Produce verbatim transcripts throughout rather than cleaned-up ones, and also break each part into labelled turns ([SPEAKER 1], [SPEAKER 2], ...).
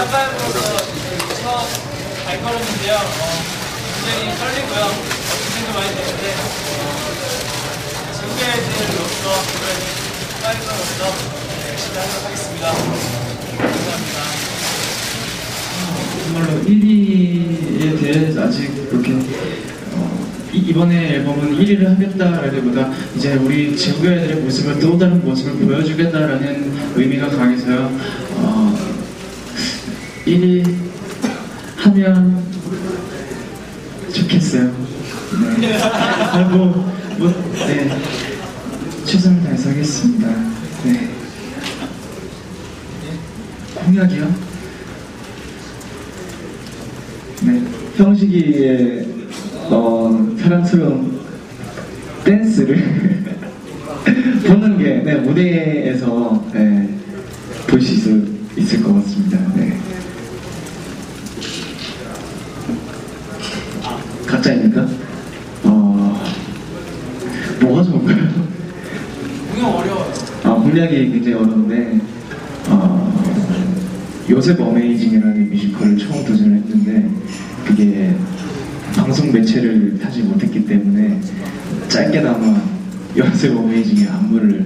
[SPEAKER 1] 제아파이브로서 처음 발걸음인데요. 어, 굉장히 떨리고요. 긴장도 많이 되는데 지구의 애들로서 파이브로서 열심히 하도록 하겠습니다. 감사합니다.
[SPEAKER 2] 정말로 일 위에 대해 아직 그렇게 어, 이번에 앨범은 일 위를 하겠다라기보다 이제 우리 지구애들의 모습을 또 다른 모습을 보여주겠다라는 의미가 강해서요. 어, 일 위 하면 좋겠어요. 네. 하고 뭐, 네. 최선을 다해서 하겠습니다. 네. 공약이요? 네. 형식이의 어, 사랑스러운 댄스를 보는 게 네, 무대에서 네, 볼 수 있을, 있을 것 같습니다. 네. 가짜입니까? 어, 뭐가 좋을까요?
[SPEAKER 1] 공약 어려워요.
[SPEAKER 2] 아, 공략이 굉장히 어려운데 어, 요셉 어메이징이라는 뮤지컬을 처음 도전을 했는데 그게 방송 매체를 타지 못했기 때문에 짧게나마 요셉 어메이징의 안무를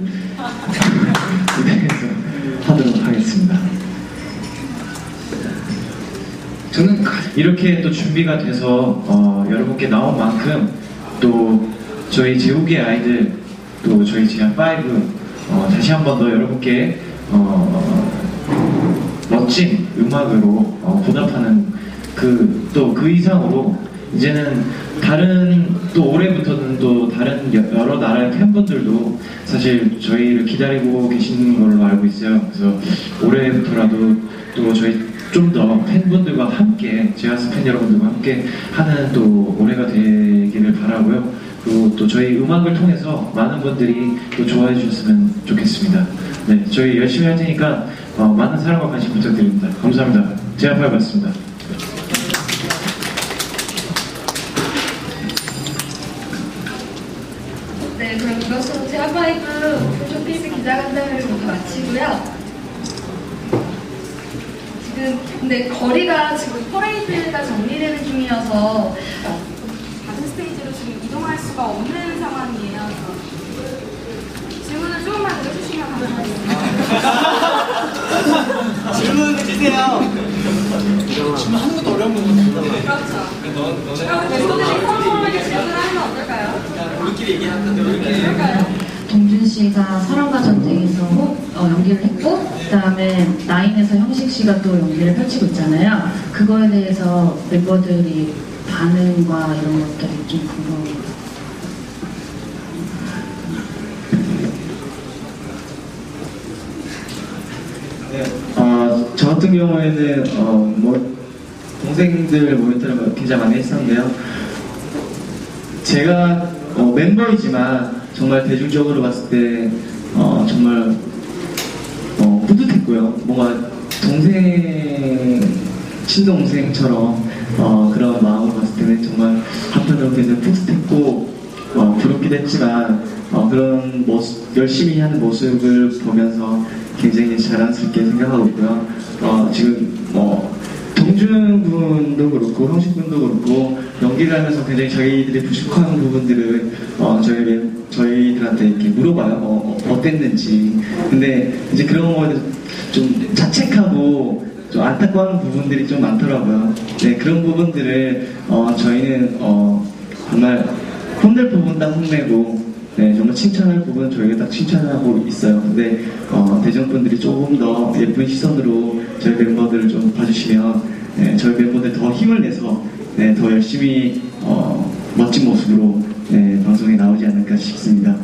[SPEAKER 2] 무대에서 하도록 하겠습니다. 저는 이렇게 또 준비가 돼서 어, 여러분께 나온 만큼 또 저희 제국의 아이들 또 저희 제아파이브 어, 다시 한 번 더 여러분께 어, 멋진 음악으로 어, 보답하는 그 또 그 이상으로 이제는 다른 또 올해부터는 또 다른 여러 나라의 팬분들도 사실 저희를 기다리고 계시는 걸로 알고 있어요. 그래서 올해부터라도 또 저희 좀 더 팬분들과 함께 제아스 팬 여러분들과 함께 하는 또 올해가 되기를 바라고요. 그리고 또 저희 음악을 통해서 많은 분들이 또 좋아해 주셨으면 좋겠습니다. 네, 저희 열심히 할 테니까 어, 많은 사랑과 관심 부탁드립니다. 감사합니다. 제아파이브였습니다.
[SPEAKER 3] 네, 그럼 이것으로 제아파이브 쇼케이스 기자간담회를 모두 마치고요. 지금 근데 거리가 지금 퍼레이드가 정리되는 중이어서
[SPEAKER 4] 다른 스테이지로 지금 이동할 수가 없는 상황이에요. 질문을 조금만 해주시면 감사하겠습니다.
[SPEAKER 1] 질문 주세요. 질문 하는 것도 어려운 거거든요.
[SPEAKER 4] 그렇죠.
[SPEAKER 1] 너, 너네
[SPEAKER 4] 그럼 멤버들이 서로에게 질문하면 어떨까요?
[SPEAKER 1] 우리끼리 얘기하는데 우리끼리
[SPEAKER 4] 그럴까요?
[SPEAKER 5] 동준 씨가 사랑과 전쟁에서 어, 연기를 했고, 그 다음에 나인에서 형식 씨가 또 연기를 펼치고 있잖아요. 그거에 대해서 멤버들이 반응과 이런 것들이 좀 궁금합니다.
[SPEAKER 2] 네, 어, 저 같은 경우에는 어, 뭐 동생들 모니터를 굉장히 많이 했었는데요. 제가 어, 멤버이지만 정말 대중적으로 봤을 때 어, 정말 어, 뿌듯했고요. 뭔가 동생, 친동생처럼 어, 그런 마음을 봤을 때는 정말 한편으로 굉장히 뿌듯했고 어, 부럽기도 했지만 어, 그런 모습, 열심히 하는 모습을 보면서 굉장히 자랑스럽게 생각하고 있고요. 어, 지금 뭐 동준 군도 그렇고 형식 군도 그렇고 연기를 하면서 굉장히 자기들이 부족한 부분들을 어, 저희 저희들한테 이렇게 물어봐요. 어, 어땠는지. 근데 이제 그런 거에 좀 자책하고 좀 안타까운 부분들이 좀 많더라고요. 네, 그런 부분들을 어, 저희는 어, 정말 혼낼 부분 다 혼내고, 네, 정말 칭찬할 부분 저희가 딱 칭찬하고 있어요. 근데 어, 대중분들이 조금 더 예쁜 시선으로 저희 멤버들을 좀 봐주시면 네, 저희 멤버들 더 힘을 내서 네, 더 열심히 어, 멋진 모습으로 네, 방송에 나오지 않을까 싶습니다.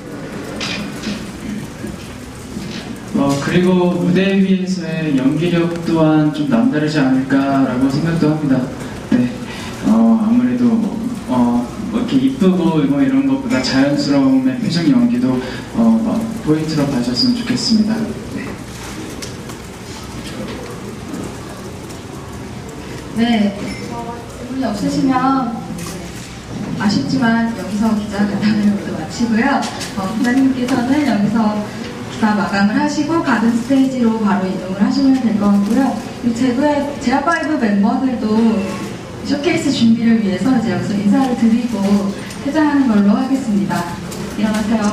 [SPEAKER 6] 어, 그리고 무대 위에서의 연기력 또한 좀 남다르지 않을까라고 생각도 합니다. 네, 어, 아무래도 어, 뭐 이렇게 이쁘고 뭐 이런 것보다 자연스러움의 표정 연기도 어, 뭐 포인트로 봐주셨으면 좋겠습니다. 네.
[SPEAKER 3] 네, 질문이 없으시면 아쉽지만 여기서 기자간담회를 모두 마치고요. 어, 부장님께서는 여기서
[SPEAKER 7] 다 마감을 하시고 가든 스테이지로 바로 이동을 하시면 될 것 같고요. 제구의 제아파이브 멤버들도 쇼케이스 준비를 위해서 이제 여기서 인사를 드리고 퇴장하는 걸로 하겠습니다. 일어나세요.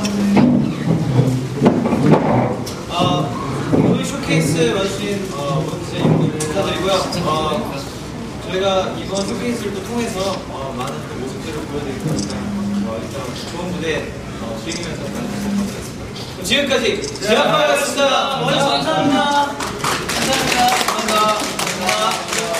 [SPEAKER 1] 어, 오늘 쇼케이스 와주신 어, 모든 디자인분들 감사드리고요. 어, 저희가 이번 쇼케이스를 또 통해서 어, 많은 그 모습들을 보여드릴 거니까 어, 일단 좋은 무대 어, 즐기면서 많은 모습 감사드렸습니다. 지금까지 제아파이브였습니다. 감사합니다. 감사합니다. 감사합니다. 감사합니다. 감사합니다.